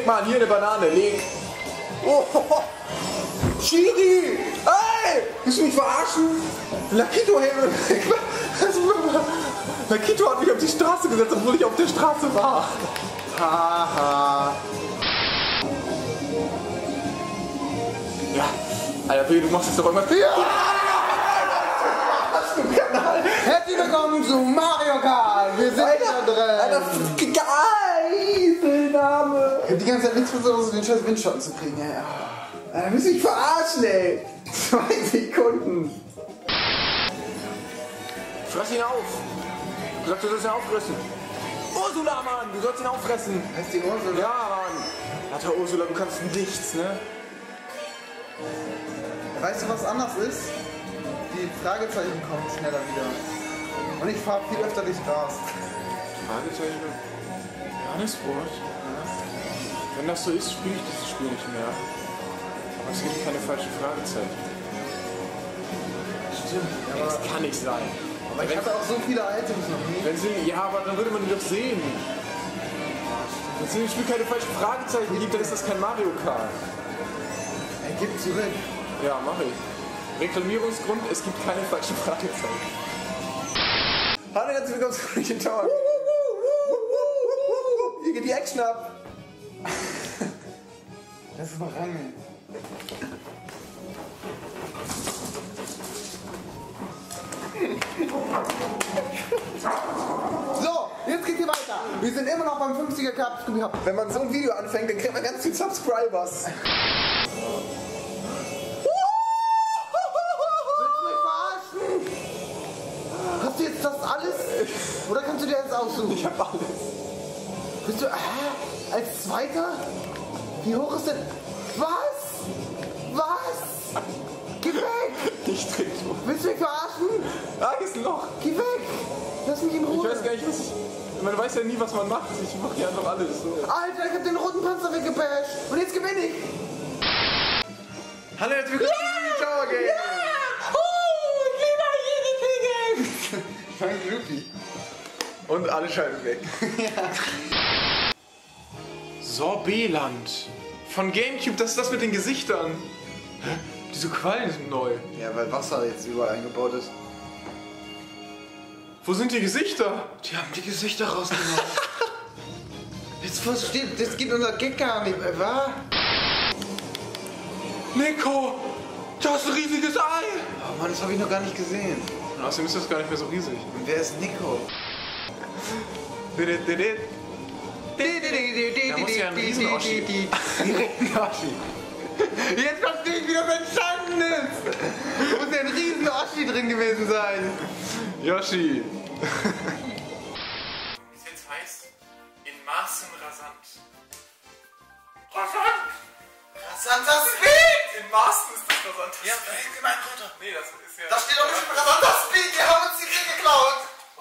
mal, hier eine Banane, leg. Oh, Schiri! Ey! Willst du mich verarschen? Lakito, hey, Lakito hat mich auf die Straße gesetzt, obwohl ich auf der Straße war. Haha. Ja, Alter, du machst jetzt doch irgendwas. Ja! Herzlich willkommen zu Mario Kart! Wir sind da drin! Alter, Geiselname! Ich hab die ganze Zeit nichts versucht, den scheiß Windschatten zu kriegen, ey. Alter, willst du mich verarschen, ey? 2 Sekunden! Fress ihn auf! Du sagst, du sollst ihn auffressen! Ursula, Mann! Du sollst ihn auffressen! Heißt die Ursula? Ja, Mann! Alter, Ursula, du kannst nichts, ne? Weißt du, was anders ist? Die Fragezeichen kommen schneller wieder. Und ich fahre viel öfter durchs Gras. Fragezeichen? Johannesburg? Ja. Wenn das so ist, spiele ich dieses Spiel nicht mehr. Aber es gibt keine falschen Fragezeichen. Stimmt, Ja, das kann nicht sein. Aber ich hatte auch so viele Items noch nie. Wenn sie, ja, aber dann würde man die doch sehen. Wenn es in dem Spiel keine falschen Fragezeichen gibt, dann ist das kein Mario Kart. Er gibt zurück. Ja, mache ich. Reklamierungsgrund, es gibt keine falschen Fragezeichen. Hallo, herzlich willkommen zu Freaking Talk. Hier geht die Action ab. Das ist mal Rangeln. So, jetzt geht's hier weiter. Wir sind immer noch beim 50er Cup. Wenn man so ein Video anfängt, dann kriegt man ganz viel Subscribers. Hast du jetzt das alles? Oder kannst du dir jetzt aussuchen? Ich hab alles. Bist du als Zweiter? Wie hoch ist denn? Was? Was? Geh weg! Ich dreh durch. Willst du mich verarschen? Ah, hier ist ein Loch. Geh weg! Lass mich in Ich Ruhe! weiß gar nicht, was ich... Man weiß ja nie, was man macht. Ich mache hier einfach alles. So. Alter, ich hab den roten Panzer weggebasht! Und jetzt gewinne ich! Hallo, herzlich willkommen zu Freaking Talk, ey. Danke, Lupi. Und alle schalten weg. Sorbeland. Von Gamecube, das ist das mit den Gesichtern. Hä? Diese Quallen sind neu. Ja, weil Wasser jetzt überall eingebaut ist. Wo sind die Gesichter? Die haben die Gesichter rausgenommen. Jetzt versteht, das geht unser Gag gar nicht mehr, wa? Nico, du hast ein riesiges Ei. Oh Mann, das habe ich noch gar nicht gesehen. Und außerdem ist das gar nicht mehr so riesig. Und wer ist Nico? Da muss ja ein Riesen-Oschi. Riesen-Oschi. Jetzt verstehe ich, wie das entstanden ist. Da muss ja ein Riesen-Oschi drin gewesen sein. Yoshi. Wie es jetzt heißt, in Maßen rasant. Rasant! Rasanter Speed! In Maßen ist das rasant. Ja, hinten mein Auto. Nee, das ist ja... Da steht doch nicht Rasanter Speed, die haben uns die Klinge geklaut.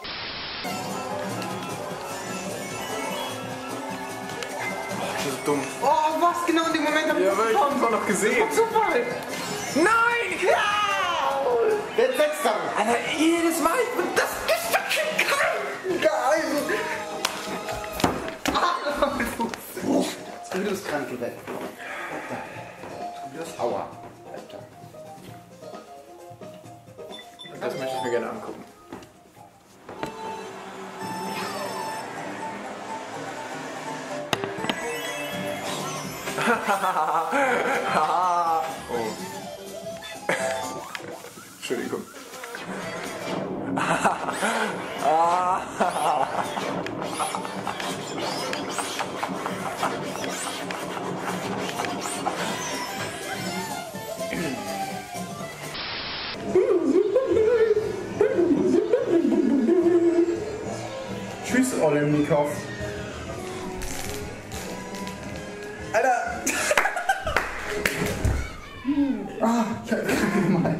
So dumm. Oh, was genau in dem Moment habe ich Ja, das aber ich hab's bekommen? auch noch gesehen. Zufall. Nein! Ja! Jetzt Sechster. Alter, jedes Mal, ich bin das Geil. Scooby-Doos Kranke weg. Scooby-Doos Aua. Alter. Das möchte ich mir gerne angucken. Oh. Entschuldigung. Tschüss, Olemnikov. Alter! Ich hab gemeint.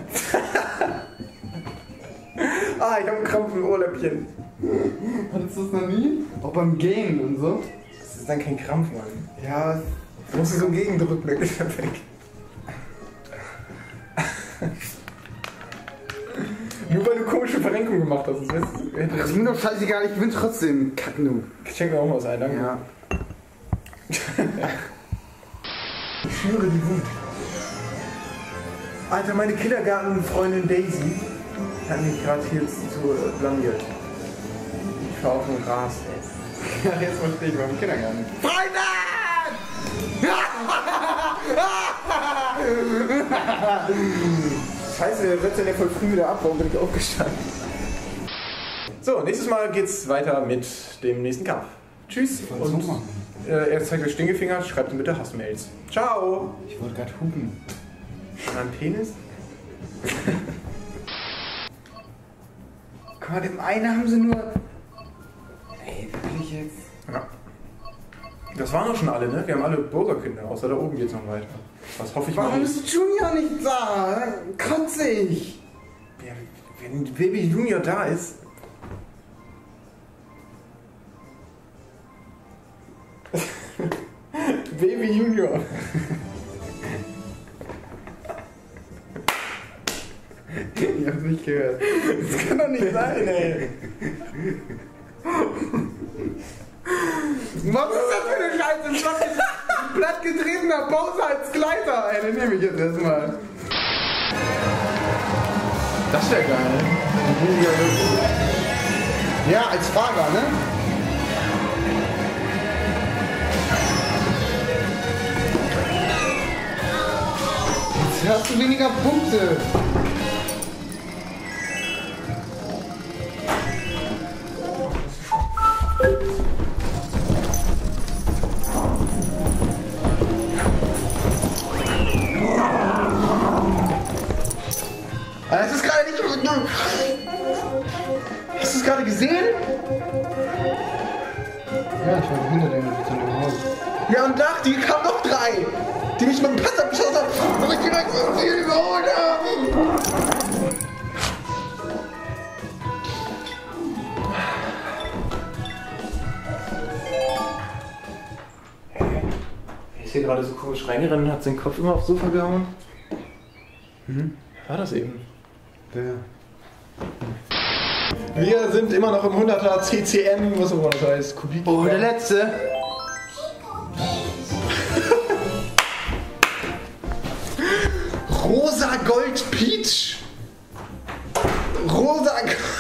Ich hab einen Krampf im Ohrläppchen. Hattest du das noch nie? Auch beim Game und so? Das ist dann kein Krampf, Mann. Ja. Du musst so gegendrücken, dann ist er weg. Nur weil du komische Verrenkung gemacht hast. Das ist mir doch scheißegal, ich bin trotzdem Kacknu. Ich schenke mir auch mal was ein, danke. Ja. schüre die Wut. Alter, meine Kindergartenfreundin Daisy hat mich gerade hier so blamiert. Ich fahr auf dem Gras, ey. Ja, jetzt verstehe ich beim Kindergarten. Scheiße, der setzt ja voll früh wieder ab, warum bin ich aufgestanden? So, nächstes Mal geht's weiter mit dem nächsten Kampf. Tschüss und er zeigt euch Stinkefinger, schreibt ihm bitte Hassmails. Ciao! Ich wollte gerade hupen. An Penis? Guck mal, dem einen haben sie nur... Ey, wirklich jetzt? Ja. Das waren doch schon alle, ne? Wir haben alle Burgerkinder, außer da oben geht's noch weiter. Was hoffe ich mal. Warum ist Junior nicht da? Kotze ich! Ja, wenn Baby Junior da ist. Baby Junior. Ich hab's nicht gehört. Das kann doch nicht sein, ey. Was ist das für eine Scheiße? Plattgetretener Bowser als Gleiter, ey, den nehme ich jetzt erstmal. Das wäre geil. Ja, als Fahrer, ne? Jetzt hast du weniger Punkte. Das ist gerade nicht... Hast du es gerade gesehen? Ja, ich war hinter dem Haus. Ja, und nach die kamen noch 3, die mich mit dem Pass abgeschossen haben, aber ich direkt so viel überholt haben. Er ist hier gerade so komisch reingerannt und hat seinen Kopf immer aufs Sofa gehauen. War das eben? Ja. Wir sind immer noch im 100er CCM, was auch immer das heißt, Kubik. Oh, der letzte. Rosa Gold Peach. Rosa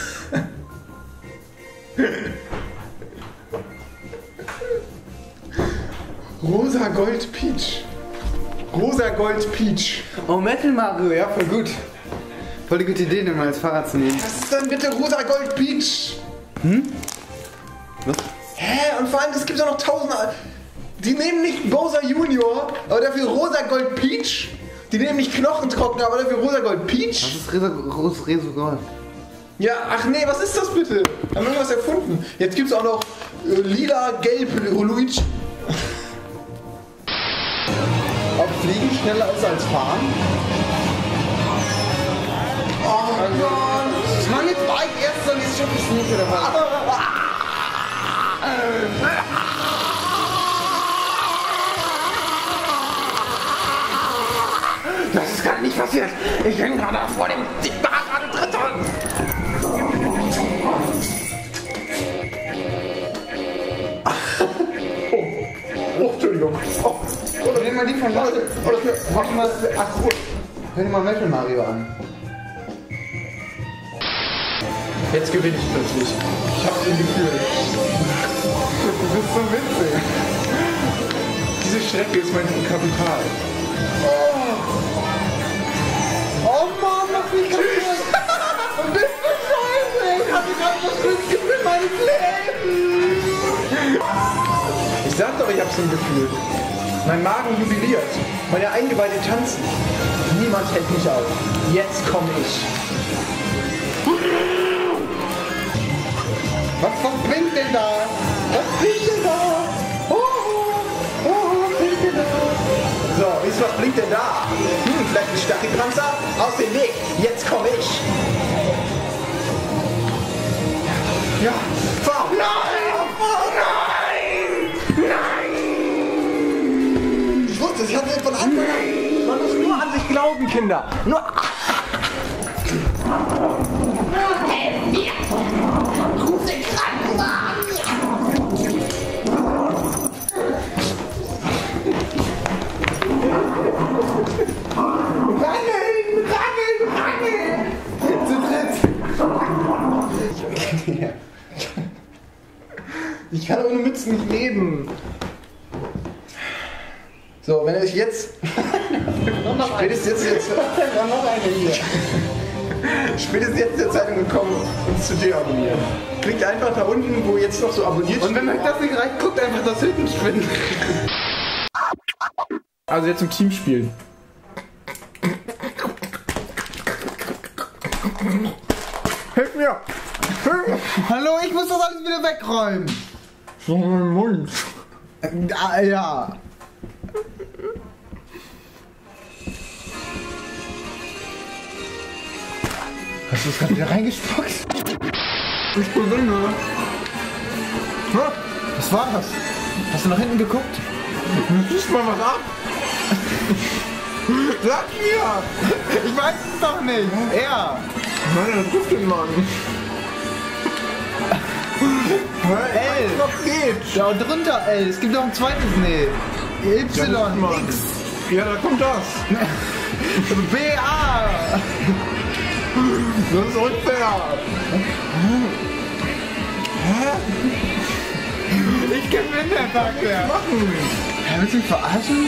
Rosa Gold Peach. Rosa Gold Peach. Oh, Metal Mario, ja, voll gut. Voll die gute Idee, den mal als Fahrrad zu nehmen. Was ist denn bitte Rosa Gold Peach? Was? Hä? Und vor allem, es gibt ja noch tausende. Die nehmen nicht Bowser Junior, aber dafür Rosa Gold Peach. Die nehmen nicht Knochentrocken, aber dafür Rosa Gold Peach. Das ist Reso Gold. Ja, ach nee, was ist das bitte? Haben wir irgendwas erfunden? Jetzt gibt's auch noch lila, gelb, Luigi. Ob Fliegen schneller ist als Fahren? Oh Mann! Mann, jetzt war ich erst und jetzt schaffe ich es nicht oder was? Das ist gerade nicht passiert. Ich bin gerade vor dem Dritter. Oh, Entschuldigung. Oh, Nimm mal die von Leute. Mach mal. Ach gut. Hör dir mal Metal Mario an. jetzt gewinne ich plötzlich. Ich habe ein Gefühl. Das ist so witzig. Diese Strecke ist mein Kapital. Oh Mann, mach mich kaputt! Bist du scheiße? Ich hatte gerade das schönste Gefühl meines Lebens! Ich sag doch, ich habe so ein Gefühl. Mein Magen jubiliert. Meine Eingeweide tanzen. Niemand hält mich auf. Jetzt komme ich. Was blinkt denn da? Was blinkt denn da? Was blinkt denn da? So, ist was blinkt denn da? Vielleicht ein Stachelpanzer? Aus dem Weg. Jetzt komme ich. Ja, fahr! Nein! Nein! Nein! Ich wusste es, ich hatte es von Anfang an. Man muss nur an sich glauben, Kinder. Nur. Ruf den Krankenwagen! Ich kann ohne Mütze nicht leben. So, wenn ihr euch jetzt... spätestens jetzt... noch eine hier. Spätestens jetzt der Zeitung gekommen, uns zu deabonnieren. Klickt einfach da unten, wo jetzt noch so abonniert steht. Und wenn euch das nicht reicht, guckt einfach das Hüttenschwinden. Also jetzt zum Teamspiel. Hilf mir! Hallo, ich muss das alles wieder wegräumen. So mein Mund. Ja. Hast du es gerade wieder reingespuckt? Ich gewinne. Was war das? Hast du nach hinten geguckt? Schieß mal was ab. Sag mir! Ich weiß es doch nicht. Er. Nein, das ruft den Mann. L. Noch geht. Ja, und drunter L. Es gibt noch ein zweites Nee. Y. Mann. X. Ja, da kommt das. B. A. Das ist unfair. Ich gewinne, Backe. Machen. Ja, willst du mich verarschen?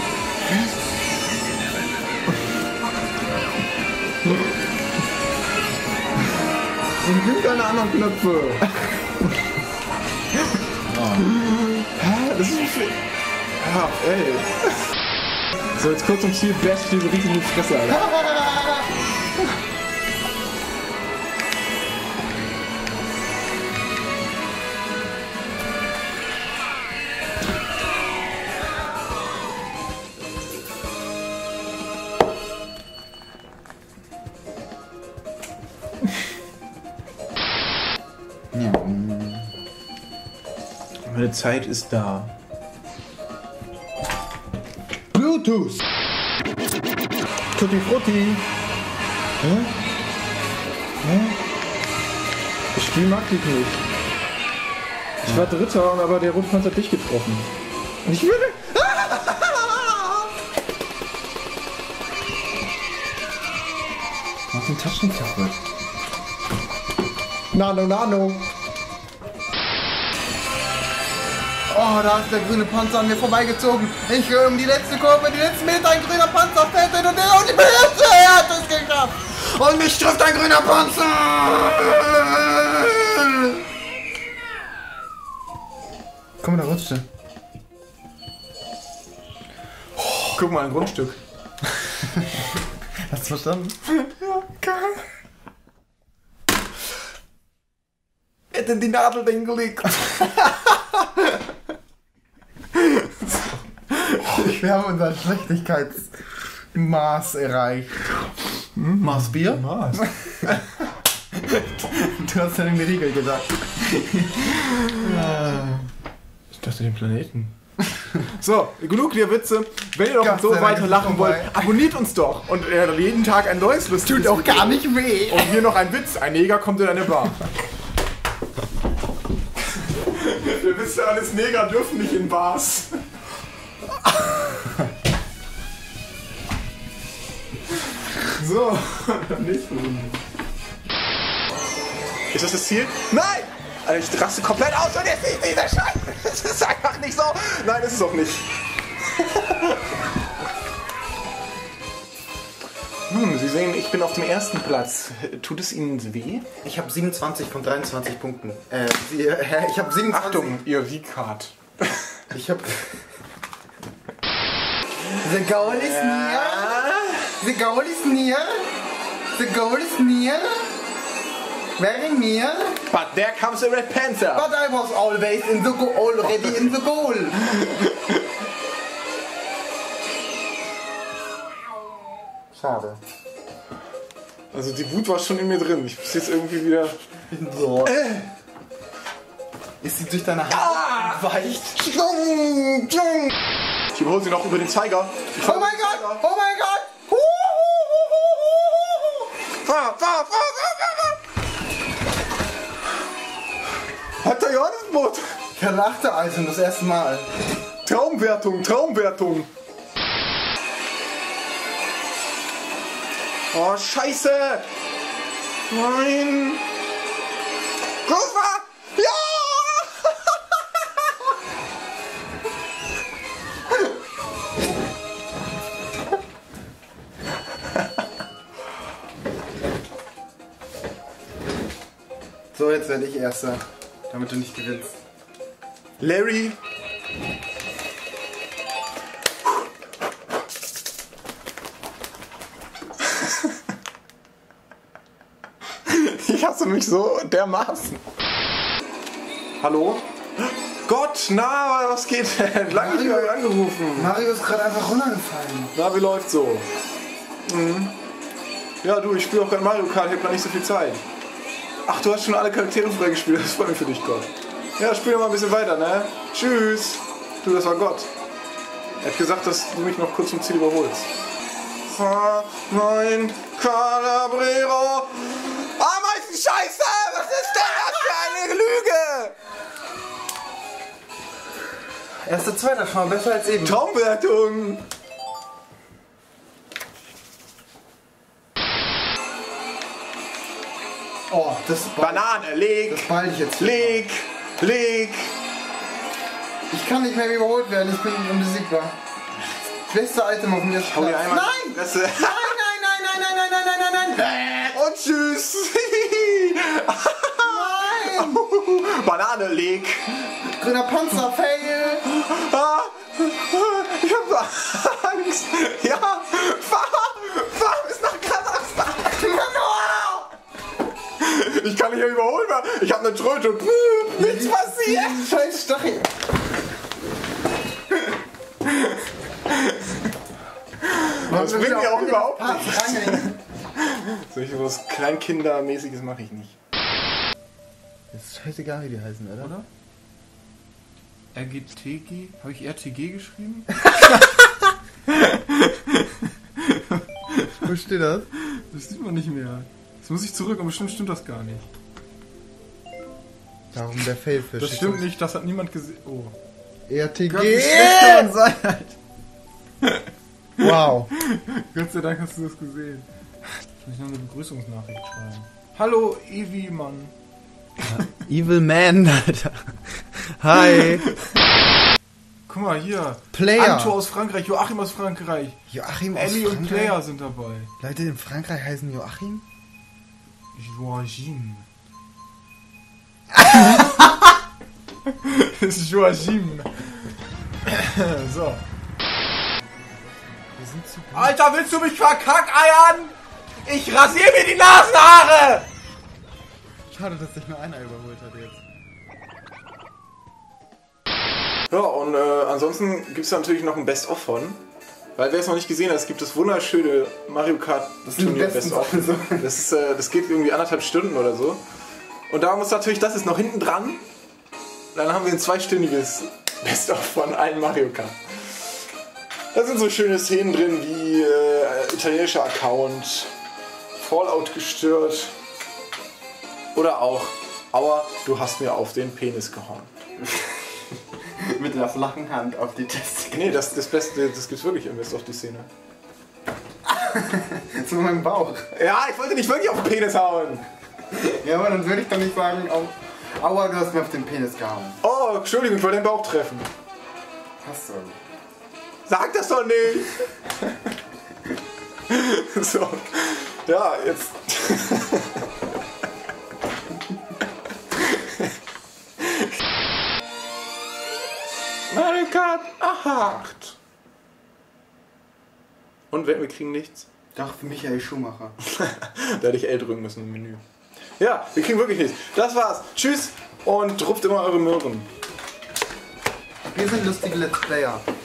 Und gibt keine anderen Knöpfe. Hä? Das ist viel. Ja, ey. So, jetzt kurz zum Ziel. Bash dir so richtig in die Fresse, Alter. Ja. Meine Zeit ist da. Bluetooth. Tutti Frutti. Hä? Das Spiel mag ich nicht. Ich war Dritter, aber der Rotpanzer hat dich getroffen. Und ich will. Mach den Taschen kaputt. Nano. Oh, da ist der grüne Panzer an mir vorbeigezogen. Ich höre um die letzte Kurve, die letzten Meter, ein grüner Panzer fährt und die letzte, er hat es geschafft. Und mich trifft ein grüner Panzer. Komm, da rutschte. Guck mal, ein Grundstück. Hast du verstanden? Ja, geil. Hätte die Nadel den gelegt. Wir haben unser Schlechtigkeitsmaß erreicht. Maß Bier? Maß. Du hast ja den Riegel gesagt. Ich dachte den Planeten. So, genug der Witze. Wenn ihr noch Gott so sei Dank weiter ist lachen es wollt, vorbei. abonniert uns doch. Und jeden Tag ein neues lustiges Tut auch Video. gar nicht weh. Und hier noch ein Witz. Ein Neger kommt in eine Bar. Ihr wisst ja alles, Neger dürfen nicht in Bars. So, am nächsten Runde. Ist das das Ziel? Nein! Also ich raste komplett aus und jetzt nicht dieser Scheiß. Das ist einfach nicht so. Nein, ist es auch nicht. Nun, Sie sehen, ich bin auf dem ersten Platz. Tut es Ihnen weh? Ich habe 27 von 23 Punkten. Ich habe 27. Achtung, Ihr Recard. Ich habe... The goal is near. The goal is near. The goal is near. Very near. But there comes a Red Panther. But I was always in the goal, already in the goal. Schade. Also die Wut war schon in mir drin. Ich muss jetzt irgendwie wieder... So. Ist sie durch deine Haare weicht? Ich überhole sie noch über den Zeiger. Oh mein Gott! Oh mein Gott! Fahr! Hat der Johannesboot! Verlachte Eisen das erste Mal. Traumwertung! Oh, Scheiße! Nein! Großvater! Ja! So, jetzt werde ich Erster. Damit du nicht gewinnst. Larry. Ich hasse mich so dermaßen. Hallo? Gott, na, was geht denn? Lange nicht mehr angerufen. Mario ist gerade einfach runtergefallen. Na, wie läuft's so? Mhm. Ja, du, ich spiele auch gerade Mario Kart, ich habe gerade nicht so viel Zeit. Ach, du hast schon alle Charaktere freigespielt, das freut mich für dich, Gott. Ja, spiel doch mal ein bisschen weiter, ne? Tschüss. Du, das war Gott. Er hat gesagt, dass du mich noch kurz zum Ziel überholst. Mein Calabrero. Scheiße! Was ist denn das für eine Lüge? Erster, zweiter, schon mal besser als eben. Traumwertung! Oh, das Banane, leg! Das ball ich jetzt. Leg! Leg! Ich kann nicht mehr überholt werden, ich bin unbesiegbar. Das beste Item auf dem ersten Platz. Nein! Nein, nein! Und tschüss! Nein! Banane, leg! Grüner Panzer, fail! Ich hab Angst! Ja! Fahr bis nach Kasachstan! Ich kann nicht mehr überholen werden! Ich hab eine Tröte! Nichts passiert! Scheiß Stachel! Das bringt mir auch überhaupt nichts! Solches Kleinkindermäßiges mache ich nicht. Ist scheißegal, wie die heißen, oder? RGTG? Habe ich RTG geschrieben? Wo steht das? Das sieht man nicht mehr. Jetzt muss ich zurück, aber bestimmt stimmt das gar nicht. Darum der Failfish. Das stimmt nicht, das hat niemand gesehen. Oh. RTG! Gott, wie schlecht kann man sein, Alter. Wow. Gott sei Dank hast du das gesehen. Soll ich noch eine Begrüßungsnachricht schreiben? Hallo, Evi, Mann. Evil Man, Alter. Hi. Guck mal hier. Player. Anto aus Frankreich, Joachim aus Frankreich. Joachim aus Ellie und Frankreich? Player sind dabei. Leute in Frankreich heißen Joachim? Joachim. Das ist Joachim. So. Alter, willst du mich verkackeiern? Ich rasiere mir die Nasenhaare! Schade, dass sich nur einer überholt hat jetzt. Ja, und ansonsten gibt es natürlich noch ein Best-of von. Weil wer es noch nicht gesehen hat, es gibt das wunderschöne Mario Kart Turnier Best-of. Das geht irgendwie 1,5 Stunden oder so. Und da muss natürlich, das ist noch hinten dran. Dann haben wir ein 2-stündiges Best-of von einem Mario Kart. Da sind so schöne Szenen drin wie italienischer Account, Fallout gestört oder auch, aua, du hast mir auf den Penis gehauen. Mit der flachen Hand auf die Testikel. Nee, das Beste, das gibt's wirklich im Best-of die Szene. Zu meinem Bauch. Ja, ich wollte nicht wirklich auf den Penis hauen. Ja, aber dann würde ich doch nicht sagen, aua, du hast mir auf den Penis gehauen. Oh, Entschuldigung, ich wollte den Bauch treffen. Hast du. Sag das doch nicht! So, ja, jetzt. Mario Kart 8! Und wir kriegen nichts? Doch, für Michael Schumacher. Da hätte ich L drücken müssen im Menü. Ja, wir kriegen wirklich nichts. Das war's. Tschüss und ruft immer eure Möhren. Wir sind lustige Let's Player.